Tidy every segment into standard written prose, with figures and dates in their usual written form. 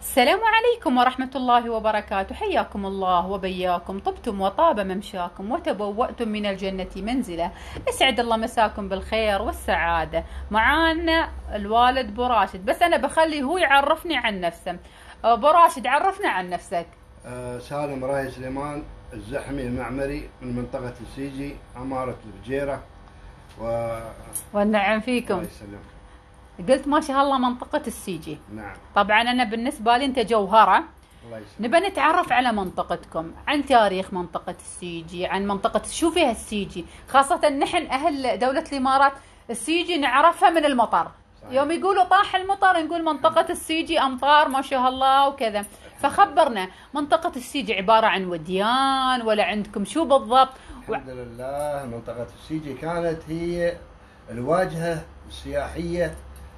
السلام عليكم ورحمة الله وبركاته. حياكم الله وبياكم، طبتم وطاب ممشاكم وتبوأتم من الجنة منزلا. اسعد الله مساكم بالخير والسعادة. معانا الوالد بو راشد، بس أنا بخلي هو يعرفني عن نفسه. بو راشد، عرفنا عن نفسك. سالم راي سليمان الزحمي المعمري من منطقة السيجي، عمارة الفجيرة. والنعم فيكم. الله يسلمك. قلت ما شاء الله منطقة السيجي. نعم. طبعا أنا بالنسبة لي أنت جوهرة. الله يسلمك. نبى نتعرف على منطقتكم، عن تاريخ منطقة السيجي، عن منطقة شو فيها السيجي، خاصة نحن أهل دولة الإمارات السيجي نعرفها من المطر. صحيح. يوم يقولوا طاح المطر نقول منطقة السيجي أمطار ما شاء الله وكذا. فخبرنا، منطقة السيجي عبارة عن وديان ولا عندكم شو بالضبط؟ الحمد لله، منطقة السيجي كانت هي الواجهة السياحية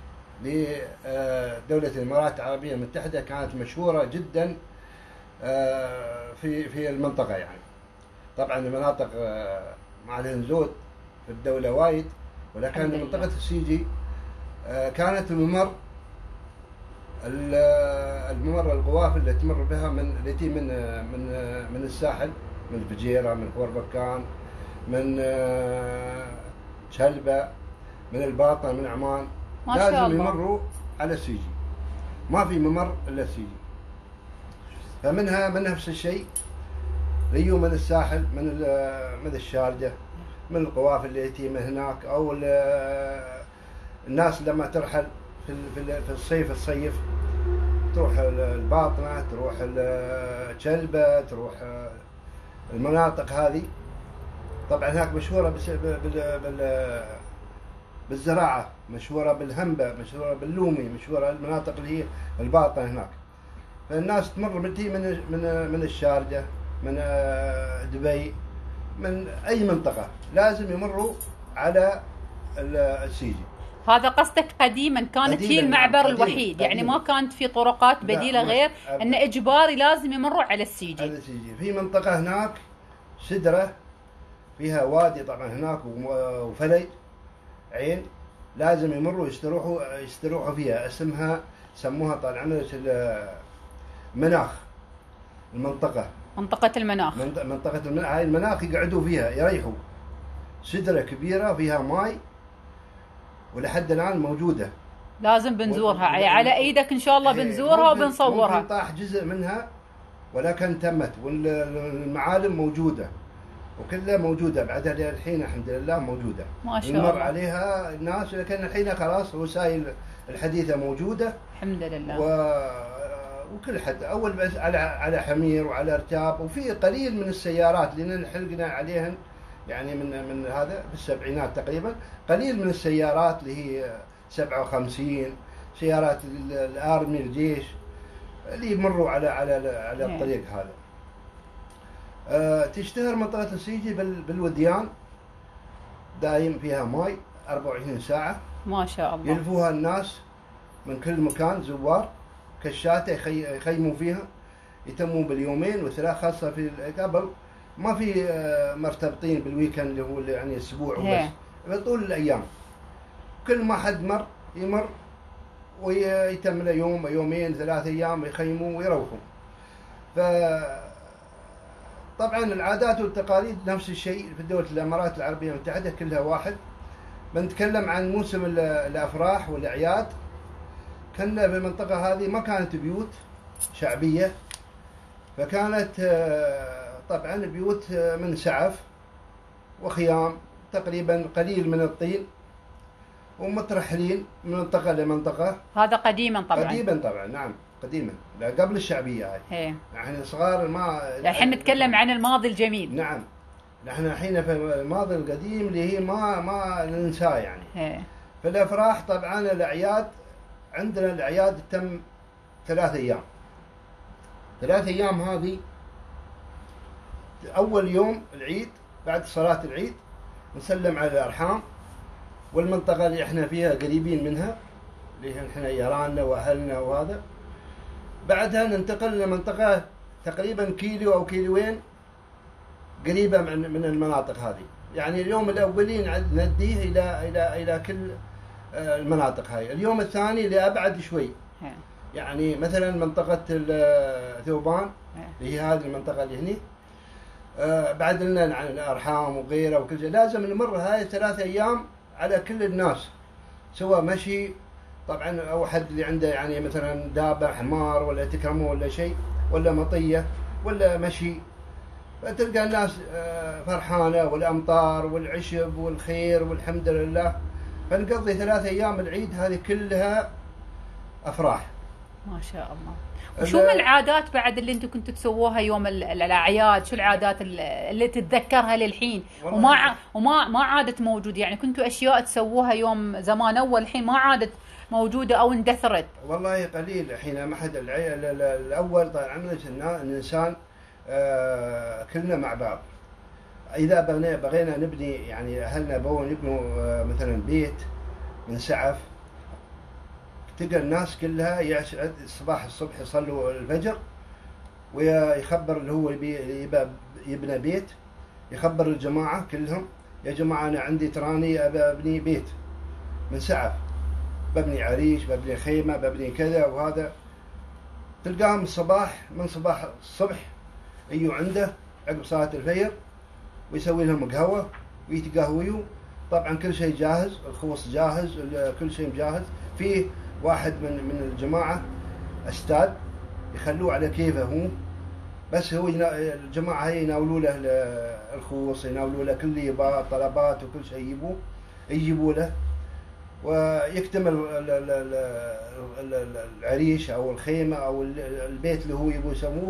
لدولة الإمارات العربية المتحدة، كانت مشهورة جدا في المنطقة. يعني طبعا المناطق مع الهنزود في الدولة وايد، ولكن منطقة السيجي كانت الممر القوافل اللي تمر بها التي من الساحل، من الفجيرة، من خور بركان، من شلبة، من الباطن، من عمان، لازم يمروا على السيجي. ما في ممر الا السيجي. فمنها من نفس الشيء ليو من الساحل، من الشارجة، من القوافل اللي تجي من هناك، او الناس لما ترحل في الصيف تصيف، تروح الباطنة، تروح شلبة، تروح المناطق هذه. طبعا هناك مشهورة بالزراعة، مشهورة بالهنبة، مشهورة باللومي، مشهورة المناطق اللي هي الباطنة هناك. فالناس تمر من الشارجة، من دبي، من أي منطقة لازم يمروا على السيجي. هذا قصدك قديما كانت هي المعبر الوحيد، يعني ما كانت في طرقات بديلة غير أن إجباري لازم يمروا على السيجي. على السيجي. في منطقة هناك سدرة فيها وادي طبعا هناك وفلج عين، لازم يمروا يستروحوا فيها، سموها طال عمرك المناخ. منطقة المناخ. هاي المناخ يقعدوا فيها يريحوا. سدرة كبيرة فيها ماي، ولحد الآن موجودة. لازم بنزورها، على ايدك ان شاء الله بنزورها وبنصورها. ممكن طاح جزء منها ولكن تمت، والمعالم موجودة وكلها موجودة بعدها للحين الحمد لله موجودة. ما شاء الله. يمر عليها الناس، لكن الحين خلاص الوسائل الحديثة موجودة الحمد لله. وكل حد أول بس على حمير وعلى ركاب، وفي قليل من السيارات اللي حلقنا عليهن، يعني من هذا في السبعينات تقريبا، قليل من السيارات اللي هي 57 سيارات الآرمي الجيش اللي يمروا على الطريق هذا. تشتهر منطقة السيجي بالوديان، دايم فيها ماي 24 ساعة. ما شاء الله. يلفوها الناس من كل مكان، زوار كشاتة يخيموا فيها، يتموا باليومين وثلاث، خاصة في قبل ما في مرتبطين بالويكند اللي هو يعني اسبوع وبس، بطول الايام كل ما حد يمر ويتم له يوم يومين 3 ايام، يخيموا ويروحوا. ف طبعا العادات والتقاليد نفس الشيء في دولة الامارات العربية المتحدة كلها واحد. بنتكلم عن موسم الافراح والاعياد. كنا في المنطقة هذه ما كانت بيوت شعبية، فكانت طبعا بيوت من سعف وخيام، تقريبا قليل من الطين، ومترحلين من منطقة لمنطقة. هذا قديما طبعا. قديما طبعا، نعم قديما، لا قبل الشعبية هاي. نحن صغار الحين نتكلم عن الماضي الجميل. نعم، نحن الحين في الماضي القديم اللي هي ما ننساه يعني. في الأفراح طبعا الأعياد، عندنا الأعياد تم 3 أيام. 3 أيام هذه، أول يوم العيد بعد صلاة العيد نسلم على الأرحام والمنطقة اللي احنا فيها قريبين منها، اللي احنا جيراننا وأهلنا وهذا. بعدها ننتقل لمنطقة تقريبا كيلو أو كيلوين قريبة من المناطق هذه. يعني اليوم الأولين نديه إلى كل المناطق هاي. اليوم الثاني لأبعد شوي، يعني مثلا منطقة ثوبان اللي هي هذه المنطقة اللي هني، بعد لنا عن الأرحام وغيره وكل شيء، لازم نمر هاي 3 أيام على كل الناس، سواء مشي طبعا أو حد اللي عنده يعني مثلا دابة حمار ولا تكرمه ولا شيء ولا مطية ولا مشي، فتلقى الناس فرحانة، والأمطار والعشب والخير والحمد لله. فنقضي 3 أيام العيد هذه كلها أفراح. ما شاء الله. وشو من العادات بعد اللي انتم كنتوا تسووها يوم الاعياد؟ شو العادات اللي تتذكرها للحين وما عادت موجوده؟ يعني كنتوا اشياء تسووها يوم زمان اول الحين ما عادت موجوده او اندثرت؟ والله قليل الحين. ما حد الاول طال عمرك الانسان كلنا مع بعض. اذا بغينا نبني، يعني اهلنا بغوا يبنوا مثلا بيت من سعف، تلقى الناس كلها يعشد الصبح يصلوا الفجر، ويخبر اللي هو يبنى بيت، يخبر الجماعة كلهم: يا جماعة أنا عندي تراني أبني بيت من سعف، ببني عريش، ببني خيمة، ببني كذا وهذا. تلقاهم من صباح الصبح يجوا عنده عقب صلاة الفجر ويسوي لهم قهوة ويتقهويوا. طبعا كل شيء جاهز، الخوص جاهز، كل شيء جاهز. فيه واحد من الجماعة أستاذ يخلوه على كيفه هو، بس هو الجماعة هي يناولوا له الخوص، يناولوا له كل طلبات وكل شيء يجيبوا له، ويكتمل العريش أو الخيمة أو البيت اللي هو يبغوا يسووه.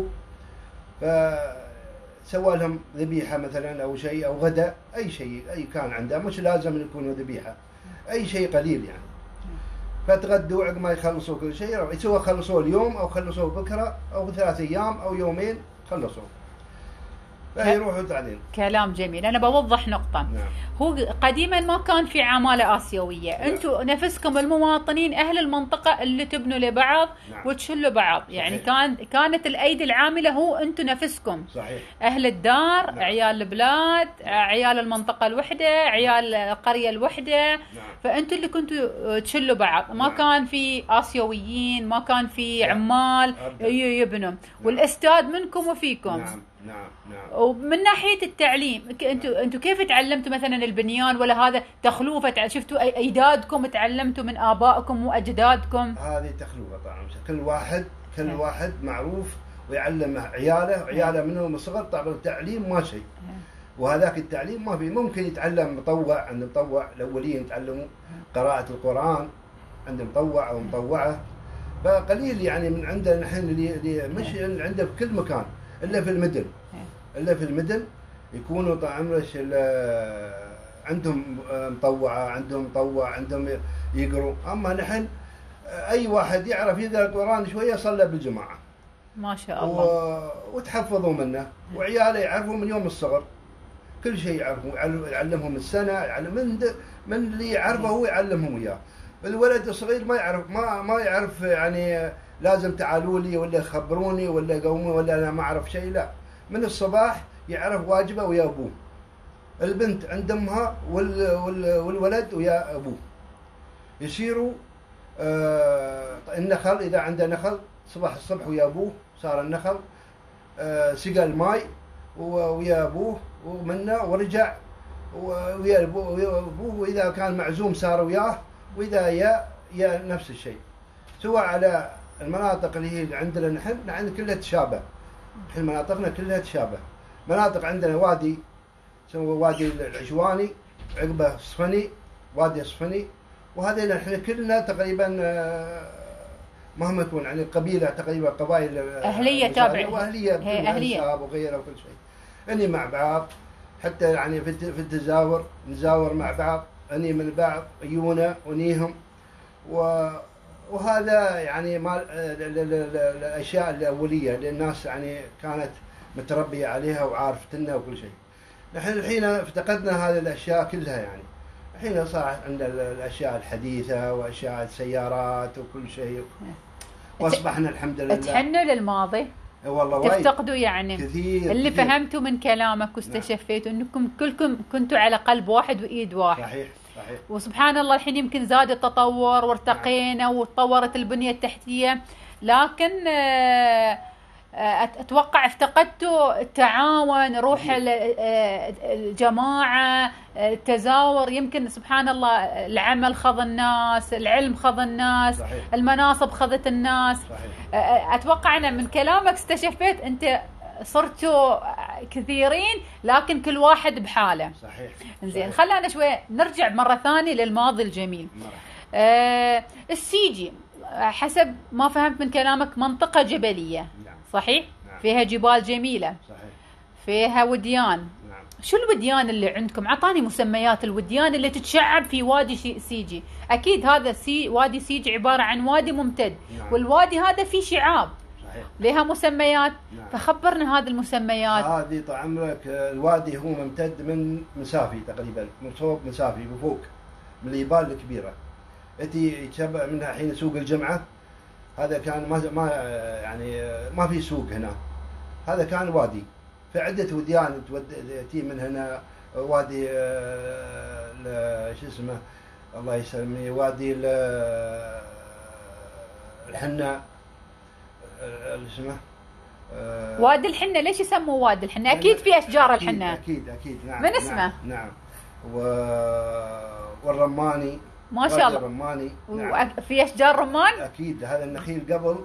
فسوى لهم ذبيحة مثلا أو شيء أو غداء، أي شيء أي كان عنده، مش لازم يكونوا ذبيحة، أي شيء قليل يعني. فتغدوا عقب ما يخلصوا كل شيء، سواء خلصوا اليوم أو خلصوا بكرة أو 3 أيام أو يومين خلصوا، فيروحوا تعليم. كلام جميل. أنا بوضح نقطة. نعم. هو قديما ما كان في عمالة آسيوية. نعم. أنتم نفسكم المواطنين أهل المنطقة اللي تبنوا لبعض. نعم. وتشلوا بعض. صحيح. يعني كانت الأيدي العاملة هو أنتم نفسكم. صحيح. أهل الدار. نعم. عيال البلاد. نعم. عيال المنطقة الوحدة، عيال القرية الوحدة. نعم. فأنتم اللي كنتوا تشلوا بعض. ما نعم. كان في آسيويين، ما كان في عمال يبنوا. نعم. والأستاذ منكم وفيكم. نعم. نعم. نعم. ومن ناحية التعليم، انتوا كيف تعلمتوا مثلا البنيان ولا هذا تخلوفة؟ شفتوا اجدادكم تعلمتوا من ابائكم واجدادكم؟ هذه تخلوفة طبعا. كل واحد معروف ويعلم عياله منهم الصغر. طبعا التعليم ما شيء، وهذاك التعليم ما في. ممكن يتعلم مطوع، عند مطوع الاولين يتعلموا قراءة القرآن عند مطوع او مطوعة، فقليل يعني من عندنا نحن اللي مش عنده في كل مكان إلا في المدن يكونوا طبعا عندهم مطوعة، عندهم مطوع، عندهم يقروا. أما نحن أي واحد يعرف يقرأ القرآن شوية صلى بالجماعة ما شاء الله، وتحفظوا منه، وعياله يعرفوا من يوم الصغر كل شيء يعرفوا، يعلمهم السنة، يعلم من اللي يعرفه هو يعلمهم إياه. الولد الصغير ما يعرف يعني لازم تعالوا لي ولا خبروني ولا قوموا ولا أنا ما أعرف شيء، لا، من الصباح يعرف واجبه ويا أبوه. البنت عند أمها والولد ويا أبوه. يصيروا النخل، إذا عنده نخل صباح الصبح ويا أبوه صار النخل، سقى الماء ويا أبوه ومنه ورجع ويا أبوه، وإذا كان معزوم صار وياه، وإذا يا نفس الشيء. سواء على المناطق اللي هي عندنا نحن كلها تشابه. الحين مناطقنا كلها تشابه. مناطق عندنا وادي اسمه وادي العجواني، عقبه صفني، وادي صفني، وهذين احنا كلنا تقريبا مهما تكون يعني القبيله تقريبا قبائل اهليه تابعه واهليه وغيره وكل شيء. اني مع بعض، حتى يعني في التزاور نزاور مع بعض، اني من بعض عيونا ونيهم، وهذا يعني الاشياء الاوليه اللي الناس يعني كانت متربيه عليها وعارفتنا وكل شيء. نحن الحين افتقدنا هذه الاشياء كلها. يعني الحين صار عندنا الاشياء الحديثه واشياء السيارات وكل شيء، واصبحنا الحمد لله تحنوا للماضي. والله تفتقدوا يعني كثير اللي كثير. فهمتوا من كلامك واستشفيتوا انكم كلكم كنتوا على قلب واحد وايد واحد. صحيح. وسبحان الله الحين يمكن زاد التطور وارتقينا وتطورت البنية التحتية، لكن اتوقع افتقدتوا التعاون، روح الجماعه، التزاور. يمكن سبحان الله العمل خذ الناس، العلم خذ الناس، صحيح. المناصب خذت الناس. صحيح. اتوقع انا من كلامك استشفيت انت صرتوا كثيرين لكن كل واحد بحاله. صحيح. زين، خلينا شوي نرجع مره ثانيه للماضي الجميل. السيجي حسب ما فهمت من كلامك منطقه جبليه. نعم. صحيح؟ نعم. فيها جبال جميلة. صحيح. فيها وديان. نعم. شو الوديان اللي عندكم؟ عطاني مسميات الوديان اللي تتشعب في وادي سيجي. اكيد هذا وادي سيجي عبارة عن وادي ممتد. نعم. والوادي هذا فيه شعاب. صحيح. لها مسميات. نعم. فخبرنا هذه المسميات. هذه طال عمرك الوادي هو ممتد من مسافي تقريبا، من فوق مسافي وفوق من الجبال الكبيرة. التي يتشبع منها حين سوق الجمعة. هذا كان ما يعني ما في سوق هنا. هذا كان وادي، في عدة وديان تأتي من هنا. وادي شو اسمه الله يسلمني، وادي الحنة اسمه وادي الحنة. ليش يسموه وادي الحنة؟ أكيد في أشجار الحنة. أكيد نعم. من اسمه؟ نعم. والرماني. ما شاء الله. الرماني. نعم. في أشجار رمان؟ أكيد. هذا النخيل قبل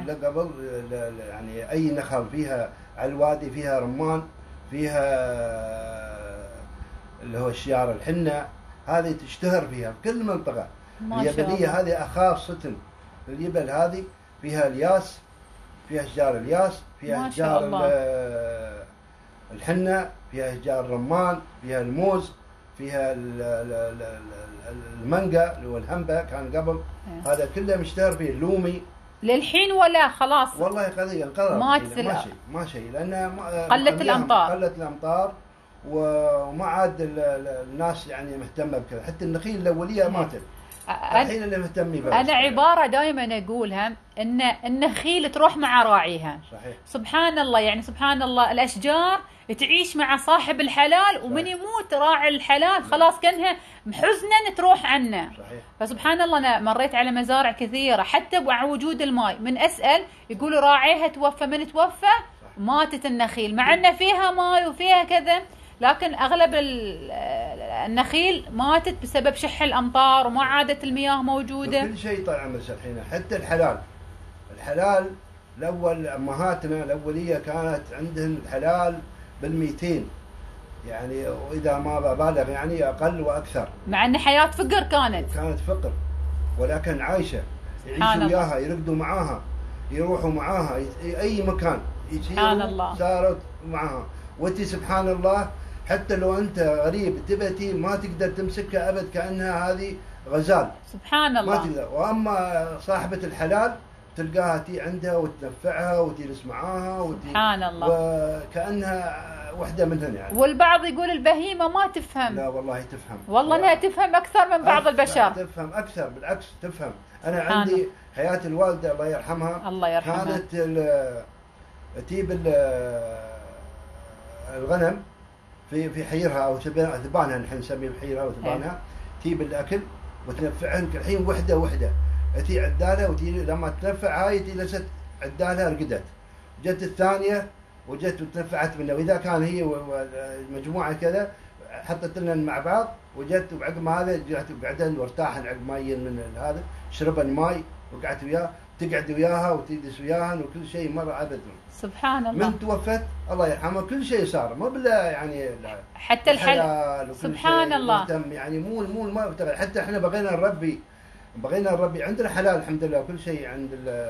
يعني أي نخل فيها على الوادي فيها رمان، فيها اللي هو الشجار الحنة، هذه تشتهر فيها في كل منطقة. الجبلية هذه خاصة الجبل هذه فيها الياس، فيها أشجار الياس، فيها أشجار الحنة، فيها أشجار الرمان، فيها الموز، فيها المانجا اللي هو الهمبة كان قبل. هذا كله مشتهر فيه. اللومي للحين ولا خلاص؟ والله قليل انقرض، ما شيء لأن قلت الأمطار وما عاد الناس يعني مهتمة بكذا. حتى النخيل الأولية ماتت، الحين اللي مهتمين بها. أنا عبارة دائما أقولها إن النخيل تروح مع راعيها. صحيح. سبحان الله، يعني سبحان الله الأشجار تعيش مع صاحب الحلال، ومن يموت راعي الحلال خلاص كانها حزنا تروح عنه. صحيح. فسبحان الله أنا مريت على مزارع كثيرة حتى مع وجود الماء، من أسأل يقولوا راعيها توفى. من توفى؟ ماتت النخيل، مع أن فيها ماء وفيها كذا، لكن أغلب النخيل ماتت بسبب شح الأمطار وما عادت المياه موجودة. كل شيء طال عمرك الحين، حتى الحلال الأول أمهاتنا الأولية كانت عندهن الحلال بال200 يعني، وإذا ما ببالغ يعني أقل وأكثر، مع أن حياة فقر كانت فقر، ولكن عايشة، يعيشوا وياها، يرقدوا معاها، يروحوا معاها أي مكان، يصيروا صارت معاها. وأنت سبحان الله حتى لو أنت غريب تبتي ما تقدر تمسكها أبد، كأنها هذه غزال. سبحان الله. ما تقدر. وأما صاحبة الحلال تلقاها تي عندها وتنفعها وتجلس معاها سبحان الله، وكأنها وحدة منهن يعني. والبعض يقول البهيمة ما تفهم. لا والله تفهم، والله انها تفهم أكثر من بعض البشر. تفهم أكثر، بالعكس تفهم. أنا عندي حياة الوالدة الله يرحمها، كانت تجيب الغنم في حيرها أو ثبانها، نحن نسميه بحيرها وثبانها، تجيب الأكل وتنفعهن الحين وحدة تي عدالها، وتي لما تنفع هاي جلست عدالها رقدت، جت الثانية وجت وتنفعت منه. وإذا كان هي مجموعة كذا حطت لنا مع بعض وجت، وعقب ما هذا جت وقعدن وارتاحن عقب ما يجين من هذا، شربن ماي وقعدت وياه، تقعد وياها وتجلس وياهن وكل شيء مرة أبدا. سبحان الله. من توفت الله يرحمها كل شيء صار، ما بلا يعني حتى الحلال سبحان الله يعني مو ما بتغير. حتى احنا بغينا نربي عندنا حلال الحمد لله، كل شيء عند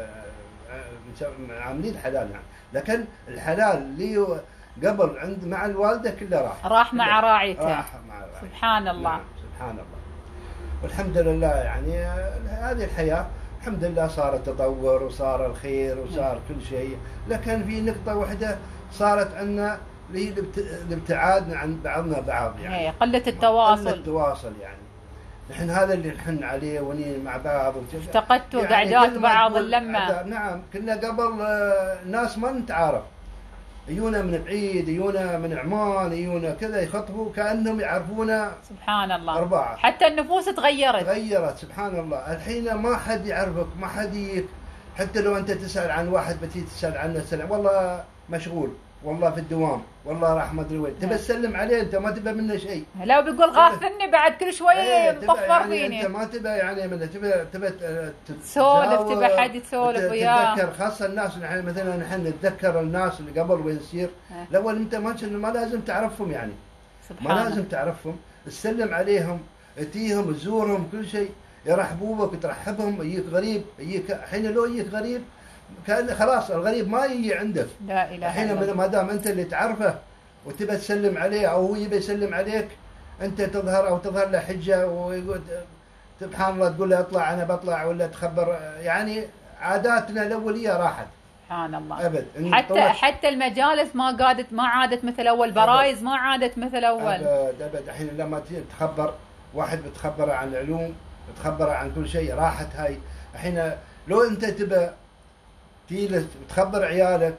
عاملين حلال يعني. لكن الحلال اللي قبل عند مع الوالده كله راح مع راعيته. سبحان الله. نعم. سبحان الله. والحمد لله يعني هذه الحياه الحمد لله صارت تطور وصار الخير وصار كل شيء. لكن في نقطه واحده صارت عندنا اللي هي الابتعاد عن بعضنا بعض يعني، قله التواصل يعني. نحن هذا اللي نحن عليه ونين مع بعض، افتقدتوا يعني قعدات بعض اللمة. نعم. كنا قبل ناس ما نتعارف، يجونا من بعيد، يجونا من عمان، يجونا كذا يخطبوا كأنهم يعرفونا. سبحان الله. 4. حتى النفوس تغيرت سبحان الله. الحين ما حد يعرفك، ما حد حتى لو انت تسال عن واحد بتي تسال عنه سلام، والله مشغول، والله في الدوام، والله راح ما ادري وين، تبى تسلم عليه انت ما تبى منه شيء. لو بيقول غاثني بعد كل شويه مطفر يعني فيني. انت ما تبى يعني منه، تبى تسولف، تبى حد يسولف وياه. تتذكر خاصه الناس مثلا نحن نتذكر الناس اللي قبل وين يصير. الاول انت ما لازم تعرفهم يعني. ما لازم تعرفهم، تسلم عليهم، تجيهم تزورهم كل شيء، يرحبوا بك ترحبهم. يجيك غريب، يجيك الحين لو يجيك غريب كان خلاص الغريب ما يجي عندك. لا اله الا الله. الحين ما دام انت اللي تعرفه وتبى تسلم عليه او هو يبي يسلم عليك، انت تظهر او تظهر له حجه ويقول سبحان الله، تقول له اطلع انا بطلع، ولا تخبر. يعني عاداتنا الاوليه راحت. سبحان الله. ابد. حتى المجالس ما عادت مثل اول، برايز ما عادت مثل اول. ابد. الحين لما تخبر واحد بتخبره عن العلوم، بتخبره عن كل شيء، راحت هاي. الحين لو انت تبى تجلس تخبر عيالك،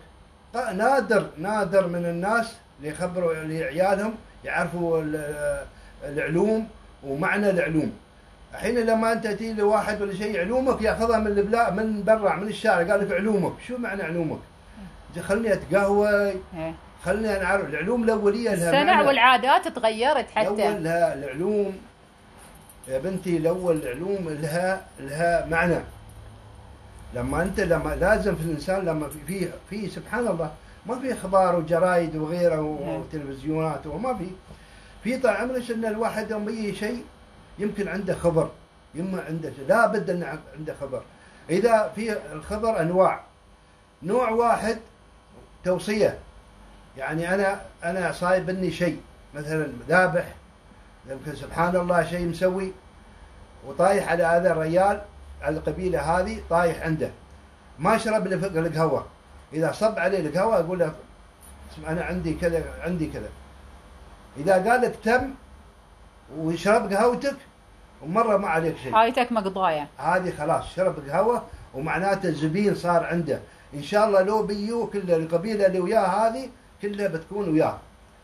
نادر من الناس اللي يخبروا لعيالهم يعرفوا العلوم ومعنى العلوم. الحين لما انت تجي لواحد ولا شيء علومك ياخذها من البلاد، من برا، من الشارع، قال لك علومك، شو معنى علومك؟ خلني اتقهوى، خلني انا اعرف العلوم الاوليه لها السمع والعادات تغيرت حتى. الاول لها العلوم يا بنتي، الاول العلوم لها معنى. لما لازم في الانسان لما في سبحان الله ما في اخبار وجرايد وغيره وتلفزيونات، وما في طال عمرك ان الواحد يوم يجي شيء يمكن عنده خبر، عنده لا بد ان عنده خبر. اذا في الخبر انواع، نوع واحد توصيه، يعني انا صايب مني شيء مثلا ذابح، يمكن سبحان الله شيء مسوي وطايح على هذا الرجال، على القبيله هذه طايح عنده، ما شرب القهوه، اذا صب عليه القهوه يقول له انا عندي كذا عندي كذا. اذا قال لك تم ويشرب قهوتك ومره ما عليك شيء، هايتك مقضايه، هذه خلاص شرب قهوه ومعناته الزبين صار عنده. ان شاء الله لو بيو كل القبيله اللي وياه هذه كلها بتكون وياه،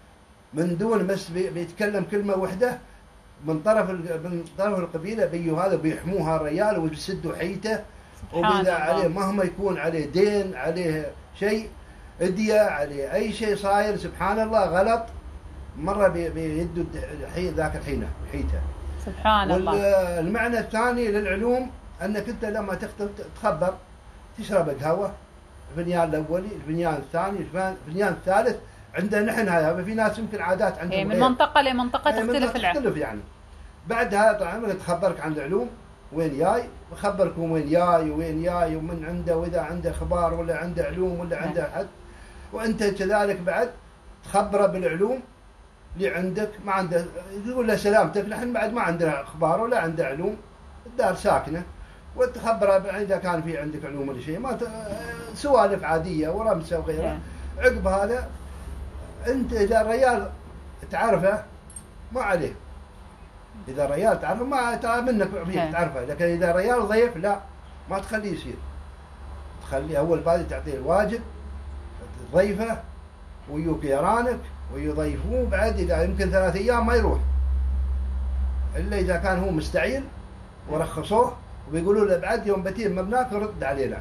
من دون بس بيتكلم كلمه واحده من طرف القبيله بيو هذا بيحموها الرجال وبيسدوا حيته. وبإذا عليه مهما يكون عليه دين، عليه شيء اديه، عليه اي شيء صاير سبحان الله غلط، مره بيدوا ذاك الحين حيته. سبحان الله. والمعنى الثاني للعلوم انك انت لما تخبر تشرب قهوه، الفنيان الاولي، الفنيان الثاني، الفنيان الثالث. عندنا نحن هذا في ناس يمكن عادات عندهم من منطقه لمنطقه تختلف يعني. بعدها طبعا تخبرك عن العلوم وين جاي، بخبركم وين جاي ومن عنده، واذا عنده اخبار ولا عنده علوم ولا عنده حد، وانت كذلك بعد تخبره بالعلوم اللي عندك. ما عنده يقول له سلامتك، نحن بعد ما عندنا اخبار ولا عنده علوم، الدار ساكنه، وتخبره اذا كان في عندك علوم ولا شيء، ما سوالف عاديه ورمسه وغيره. عقب هذا انت اذا الرجال تعرفه ما عليه، اذا الرجال تعرفه ما منك تعرفه، لكن اذا الرجال ضيف لا، ما تخليه يصير، تخليه اول بعد تعطيه الواجب، تضيفه ويوك يرانك ويضيفوه. بعد اذا يمكن 3 أيام ما يروح الا اذا كان هو مستعيل ورخصوه وبيقولوا له بعد يوم بتين مبناك رد علينا.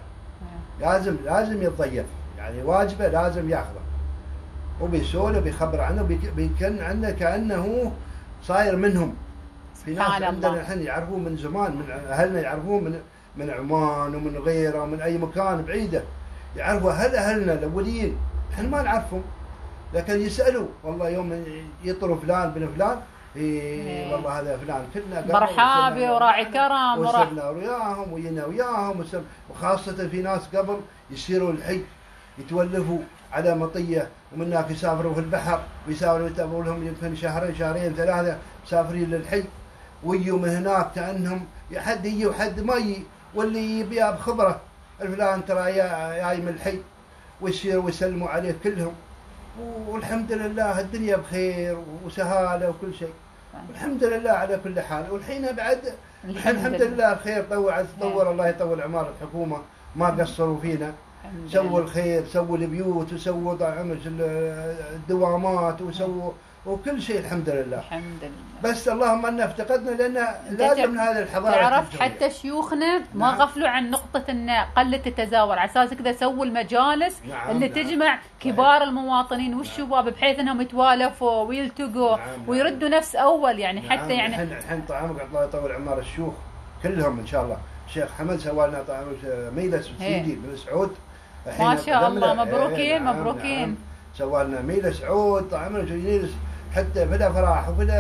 لازم يتضيف، يعني واجبه لازم ياخذه، وبيسولف بيخبر عنه، بيكن عنه كانه صاير منهم. في ناس عندنا الحين يعرفوه من زمان، من اهلنا يعرفوه من عمان ومن غيره ومن اي مكان بعيده، يعرفوا اهلنا الاوليين، احنا ما نعرفهم، لكن يسالوا والله يوم يطروا فلان بن فلان، والله هذا فلان كلنا مرحابي وراعي كرم وصرنا وياهم وينا وياهم، وخاصه في ناس قبل يسيروا الحي يتولفوا على مطيه، ومن هناك يسافروا في البحر ويسافروا يتابعوا لهم يمكن شهرين 3 مسافرين للحي، ويجوا من هناك كانهم حد يجي وحد ما يجي، واللي يبيها بخبره الفلان ترى جاي من الحي، ويصير ويسلموا عليه كلهم. والحمد لله الدنيا بخير وسهاله وكل شيء، والحمد لله على كل حال. والحين بعد الحمد لله الخير تطور الله يطول اعمار الحكومه، ما قصروا فينا، سووا الخير، سووا البيوت وسووا الدوامات وسووا وكل شيء الحمد لله. الحمد لله. بس اللهم أننا افتقدنا لأن لازم من هذه الحضارة. تعرف حتى شيوخنا ما غفلوا عن نقطة أن قلة التزاور، على أساس كذا سووا المجالس اللي تجمع كبار المواطنين والشباب بحيث أنهم يتوالفوا ويلتقوا ويردوا نفس أول يعني. حتى يعني الحين طعامك الله يطول عمر الشيوخ كلهم إن شاء الله. الشيخ حمد سوى لنا طعام ميلس وسيدي بن سعود ما شاء الله. مبروكين مبروكين. سوى لنا ميلس عود طعام جيلس حتى في الافراح وفي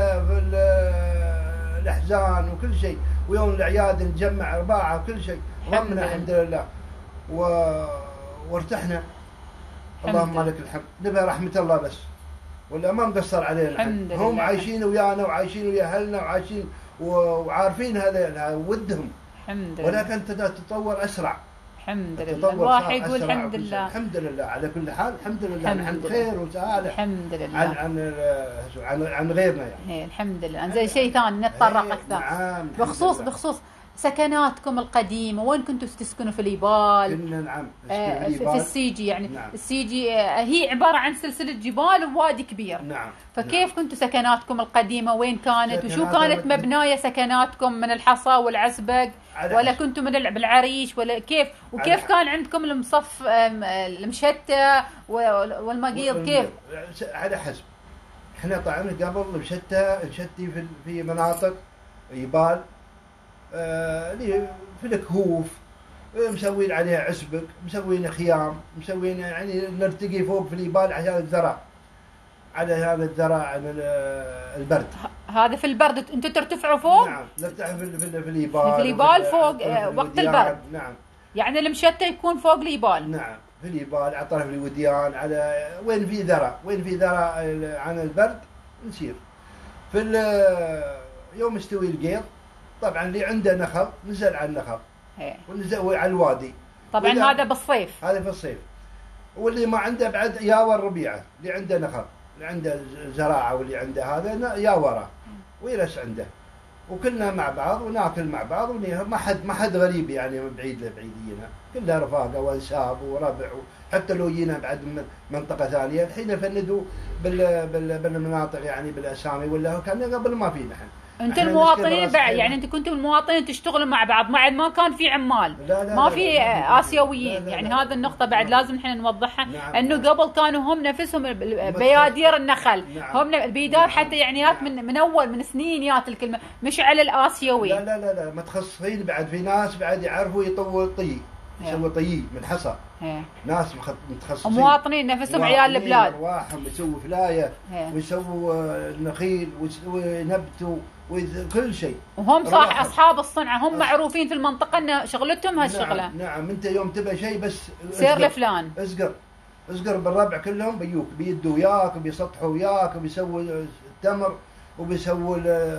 الاحزان وكل شيء، ويوم الاعياد نجمع ارباعه وكل شيء. ضمنا الحمد لله وارتحنا. اللهم لك الحمد. نبي رحمه الله بس، ولا ما مقصر علينا. هم عايشين ويانا وعايشين ويا اهلنا وعايشين وعارفين هذا ودهم. الحمد لله. ولكن تتطور اسرع. الحمد لله. الواحد يقول الحمد لله. الحمد لله على كل حال. الحمد لله. نحن بخير وسعاده. الحمد لله. عن غيرنا يعني. الحمد لله. زي شيء ثاني نتطرق اكثر. نعم. بخصوص سكناتكم القديمه، وين كنتوا تسكنوا؟ في اليبال؟ كنا نعم في السيجي يعني. نعم. السيجي هي عباره عن سلسله جبال ووادي كبير. نعم. فكيف كنتوا سكناتكم القديمه وين كانت؟ وشو كانت مبنايه سكناتكم؟ من الحصى والعزبق ولا كنتوا من بالعريش ولا كيف؟ وكيف كان عندكم المصف المشتى والمقيض كيف؟ على حسب. احنا طبعا قبل نشتي في مناطق يبال في الكهوف، مسوين عليها عسبك، مسوين خيام، مسوين يعني نرتقي فوق في اليبال عشان الزرع، على هذا الزرع عن البرد. هذا في البرد انتم ترتفعوا فوق؟ نعم نرتفع في اليبال. في اليبال فوق وقت البرد. نعم. يعني المشتى يكون فوق اليبال. نعم في اليبال على طرف الوديان، على وين في ذرع عن البرد نسير. في يوم يستوي القيض طبعا اللي عنده نخل نزل على النخل ونزل على الوادي. طبعا هذا بالصيف. هذا في الصيف. واللي ما عنده بعد ياور الربيعه، اللي عنده نخل، اللي عنده زراعه واللي عنده هذا ياوره ويرس عنده، وكلنا مع بعض وناكل مع بعض. ما حد غريب يعني من بعيد لبعيدينا، كلها رفاقه وانساب وربع. حتى لو جينا بعد من منطقه ثانيه الحين يفندوا بالمناطق يعني بالاسامي، ولا كان قبل ما في نحن. انتم المواطنين يعني انتم كنتم المواطنين تشتغلوا مع بعض، ما كان في عمال. ما في اسيويين يعني. هذه النقطه بعد لازم احنا نوضحها. نعم. انه قبل كانوا هم نفسهم بيادير النخل. نعم. هم البيدار. نعم. حتى يعني يات من اول من سنين يات الكلمه، مش على الاسيوي. لا متخصصين بعد. في ناس بعد يعرفوا يطووا طي، يسووا طي من حصى. ناس متخصصين مواطنين نفسهم عيال البلاد. ارواحهم يسووا فلايه ويسووا النخيل وينبتوا وكل شيء. وهم صح اصحاب الصنعه. هم معروفين في المنطقه ان شغلتهم هالشغله. نعم. انت يوم تبى شيء بس سير لفلان، اسقر بالربع كلهم بيوك، بيدوا وياك وبيسطحوا وياك وبيسووا التمر وبيسووا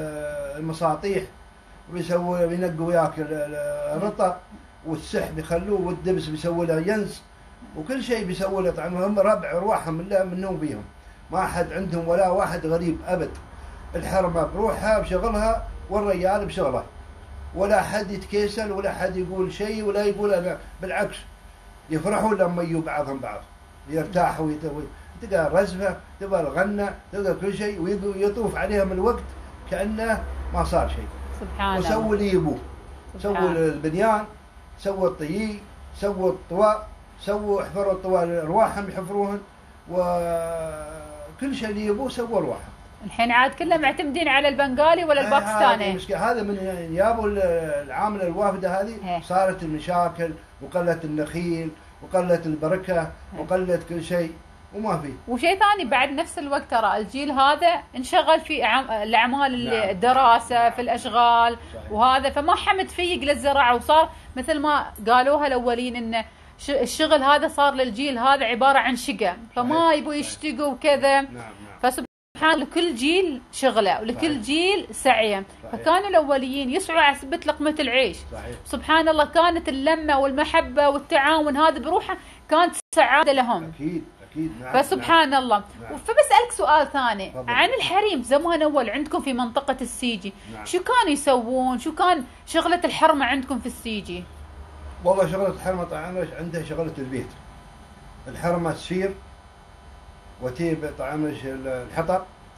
المساطيح وبيسووا بينقوا وياك الرطب والسحب يخلوه، والدبس بيسووا له ينس وكل شيء بيسووا له. طبعا هم ربع ارواحهم الله منهم بيهم. ما حد عندهم ولا واحد غريب ابد. الحرمه بروحها بشغلها والرجال بشغله، ولا حد يتكيسل ولا حد يقول شيء ولا يقول انا. بالعكس يفرحوا لما يجوا بعضهم بعض، يرتاحوا تلقى رزفه، تلقى الغنه، تلقى كل شيء، ويطوف عليهم الوقت كانه ما صار شيء. سبحان الله. وسووا اللي يبوه، سووا البنيان، سووا الطيي، سووا الطواء، سووا حفروا الطواء ارواحهم يحفروهن، وكل شيء اللي يبوه سووا ارواحهم. الحين عاد كلهم معتمدين على البنغالي ولا الباكستاني. هذا من يابوا العامله الوافده هذه. صارت المشاكل وقلت النخيل وقلت البركه وقلت كل شيء وما في. وشيء ثاني بعد نفس الوقت ترى الجيل هذا انشغل في الاعمال. نعم. الدراسه. نعم. في الاشغال. صحيح. وهذا فما حمد فيق للزراعه، وصار مثل ما قالوها الاولين ان الشغل هذا صار للجيل هذا عباره عن شقه، فما يبوا يشتقوا وكذا. نعم. لكل جيل شغله ولكل جيل سعيه. فكانوا الاوليين يسعوا على سبة لقمه العيش. صحيح. سبحان الله كانت اللمه والمحبه والتعاون هذا بروحه كانت سعاده لهم. اكيد. نعم. فسبحان الله. نعم. فبسألك سؤال ثاني عن الحريم زمان اول عندكم في منطقه السيجي. نعم. شو كانوا يسوون؟ شو كان شغله الحرمه عندكم في السيجي؟ والله شغله الحرمه طبعا عندها شغله البيت. الحرمه تسير وتجيب طعام الحطب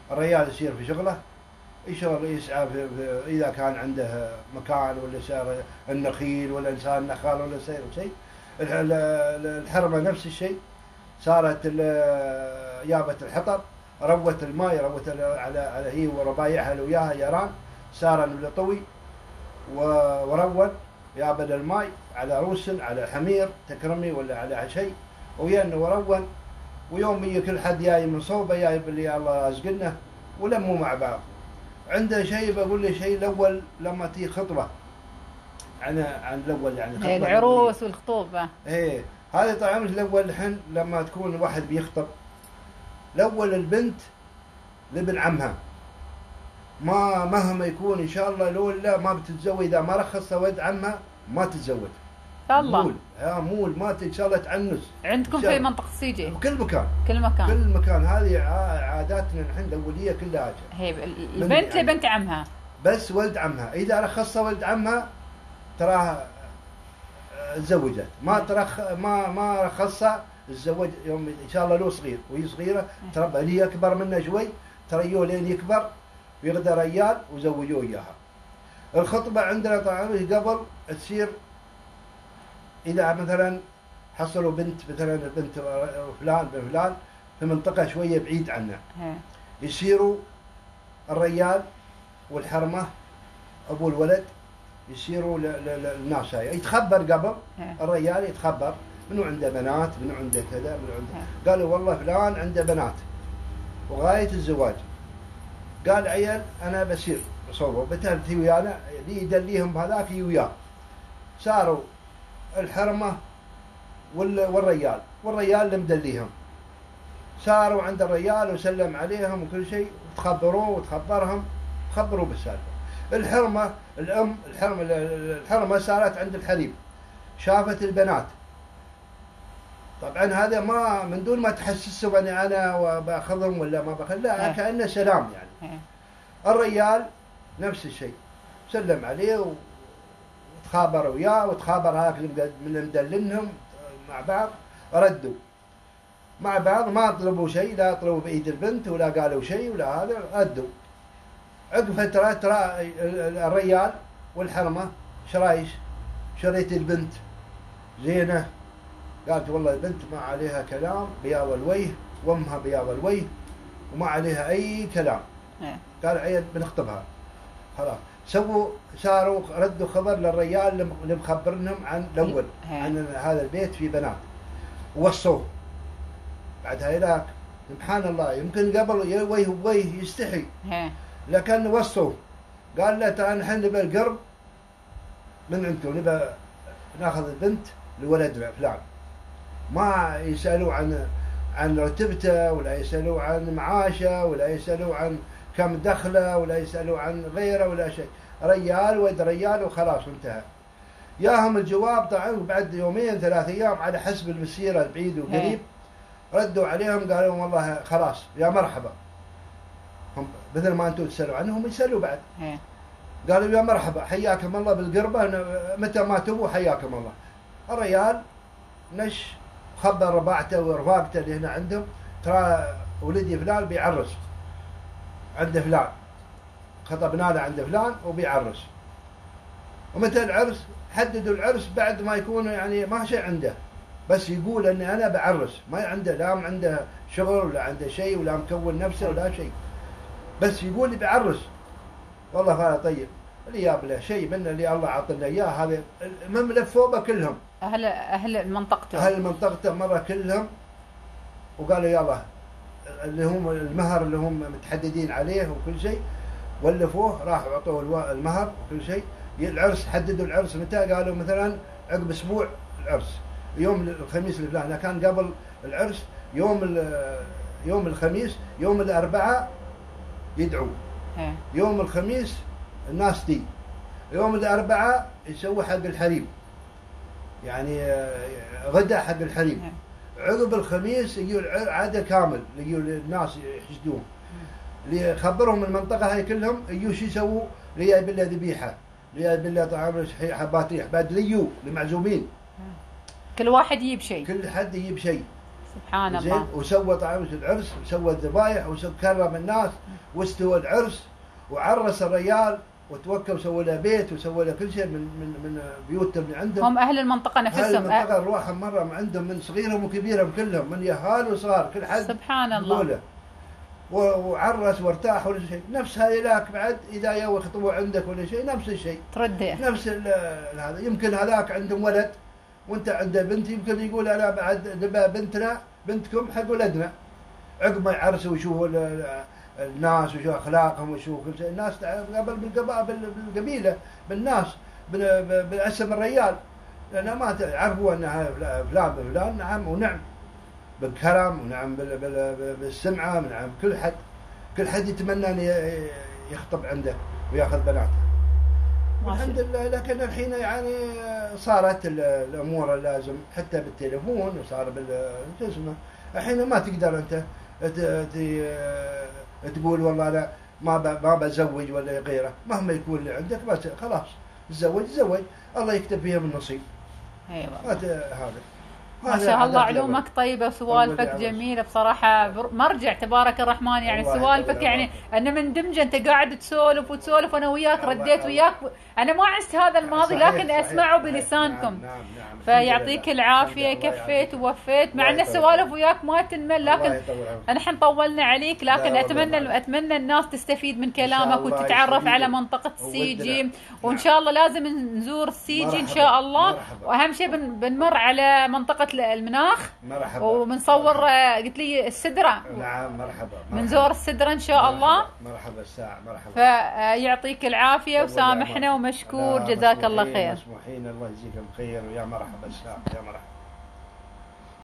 الرجال يسير في شغله، يشتغل يسعى اذا كان عنده مكان ولا سار النخيل ولا انسان نخال ولا سير شيء. الحرمه نفس الشيء، صارت جابت الحطب، روت الماء، روت على هي وربايعها اللي وياها يران، صار طوي ورون يابد الماء على روسن على حمير تكرمي ولا على شيء وين ورون. ويوم يجي كل حد جاي من صوبه جاي باللي الله رازقنا ولموا مع بعض. عنده شيء بقول لي شيء الاول لما تيجي خطبه عن الاول يعني خطبه العروس والخطوبه. ايه هذا طبعا الاول الحين لما تكون واحد بيخطب الاول البنت لابن عمها ما مهما يكون ان شاء الله لو لا ما بتتزوج اذا ما رخص ولد عمها ما تتزوج. الله مول مول ما ان شاء الله تعنس. عندكم في منطقه السيجي؟ بكل مكان كل مكان كل مكان. هذه عاداتنا الحين اوليه كلها هي البنت لبنت عمها بس ولد عمها اذا رخص ولد عمها تراها تزوجت، ما رخصها تزوج يوم ان شاء الله لو صغير وهي صغيره ترى هي اكبر منه شوي تريوه لين يكبر ويقدر ريال وزوجوه اياها. الخطبه عندنا طبعا قبل تصير اذا مثلا حصلوا بنت مثلا بنت فلان بن فلان في منطقه شويه بعيد عنه يصيروا الريال والحرمه ابو الولد يصيروا للناس هاي يتخبر قبل الريال يتخبر منو عنده بنات منو عنده كذا منو عنده. قالوا والله فلان عنده بنات وغايه الزواج. قال عيال انا بسير بصوره بتهلتي ويانا يدليهم بهذاك وياه. صاروا الحرمه والريال اللي مدليهم صاروا عند الريال وسلم عليهم وكل شيء وتخبروه وتخبرهم خبروا بالسالفه. الحرمه الحرمه صارت عند الحريم شافت البنات طبعا هذا ما من دون ما تحسسهم اني انا وباخذهم ولا ما باخذ لا كانه سلام يعني. الريال نفس الشيء سلم عليه وتخابر وياه وتخابر هاك من مدلنهم مع بعض ردوا مع بعض ما طلبوا شيء لا طلبوا بايد البنت ولا قالوا شيء ولا هذا ردوا. عقب فترة ترى الريال والحرمة شرايش شريت البنت زينة قالت والله البنت ما عليها كلام بياض الوجه وامها بياض الوجه وما عليها أي كلام. قال عيل بنخطبها خلاص. صاروا ردوا خبر للريال اللي مخبرنهم عن الأول عن هذا البيت في بنات ووصوه. بعد هايلاك سبحان الله يمكن قبل وجه بوجه يستحي لكن وصوه قال له تعال نحن نبى القرب من عندكم نبى ناخذ البنت لولدنا فلان. ما يسألوا عن رتبته ولا يسألوا عن معاشه ولا يسألوا عن كم دخله ولا يسألوا عن غيره ولا شيء. ريال ود ريال وخلاص انتهى. ياهم الجواب طبعا بعد يومين 3 أيام على حسب المسيرة البعيد وقريب ردوا عليهم قالوا والله خلاص يا مرحبا. هم مثل ما انتم تسألوا عنهم يسألوا بعد. قالوا يا مرحبا حياكم الله بالقربة متى ما تبوا حياكم الله. الريال نش خبر رباعته ورفاقته اللي هنا عندهم ترى ولدي فلان بيعرس عند فلان خطبنا له عند فلان وبيعرس. ومتى العرس حددوا العرس بعد ما يكون يعني ما شيء عنده بس يقول اني انا بعرس ما عنده لا عنده شغل ولا عنده شيء ولا مكون نفسه ولا شيء بس يقول لي بعرس. والله هذا طيب اللي جاب له شيء منه اللي الله عطنا اياه هذا المهم لفوبه كلهم اهل منطقته اهل منطقته مره كلهم وقالوا يلا اللي هم المهر اللي هم متحددين عليه وكل شيء ولفوه راحوا اعطوه المهر وكل شيء. العرس حددوا العرس متى قالوا مثلا عقب اسبوع العرس يوم الخميس الفلاني. كان قبل العرس يوم الخميس يوم الاربعاء يدعوا يوم الخميس الناس دي يوم الاربعاء يسوي حق الحريم يعني غدا حق الحريم. عقب الخميس يجوا عاده كامل يجوا الناس يحشدون اللي يخبرهم المنطقه هاي كلهم يجوا شو يسووا اللي جايب له ذبيحه اللي جايب له طعام حبات ريح بعد ليو المعزومين كل واحد يجيب شيء كل حد يجيب شيء سبحان زين. الله. وسوى طعام العرس، وسوى الذبايح، وكرم الناس، واستوى العرس، وعرس الرجال، وتوكل وسوى له بيت، وسوى له كل شيء من بيوتهم اللي عندهم. هم اهل المنطقه أهل نفسهم. المنطقه ارواحهم مره عندهم، من صغيرهم وكبيرهم كلهم، من يهال وصغار، كل حد سبحان الله. يقوله. وعرس وارتاح ولا شيء. نفس هاي ذاك بعد اذا يو يخطبوا عندك ولا شيء نفس الشيء، ترده. نفس هذا. يمكن هذاك عندهم ولد وانت عنده بنت، يمكن يقول انا بعد نبى بنتنا بنتكم حق ولدنا. عقب ما يعرسوا ويشوفوا الناس ويشوفوا اخلاقهم ويشوفوا كل شيء. الناس قبل بالقبيله بالناس بالاسم الرجال، لان ما تعرفوا ان فلان بفلان. نعم ونعم بالكرم، ونعم بالسمعه، ونعم كل حد يتمنى ان يخطب عنده وياخذ بناته. الحمد لله. لكن الحين يعني صارت الامور اللازم حتى بالتليفون، وصار شو اسمه. الحين ما تقدر انت تقول والله لا ما بزوج ولا غيره. مهما يكون اللي عندك خلاص تزوج الله يكتب فيها من نصيب. ايوه هذا ما شاء الله. علومك طيبة وسوالفك جميلة بصراحة. مرجع تبارك الرحمن. يعني سوالفك يعني أنا مندمجة. أنت قاعد تسولف وتسولف وأنا وياك رديت وياك. أنا ما عشت هذا الماضي لكن أسمعه بلسانكم. نعم. فيعطيك العافية. كفيت ووفيت مع أن السوالف وياك ما تنمل. لكن نحن طولنا عليك. لكن أتمنى الناس تستفيد من كلامك وتتعرف على منطقة السيجي. وإن شاء الله لازم نزور السيجي إن شاء الله. وأهم شيء بنمر على منطقة المناخ. مرحبا. وبنصور قلت لي السدرة. نعم مرحبا. منزور السدرة ان شاء الله. مرحبا الساعة. مرحبا. فيعطيك العافية وسامحنا ومشكور. جزاك الله خير. مسموحين. الله يجزيكم خير. ويا مرحبا الساعة. يا مرحبا.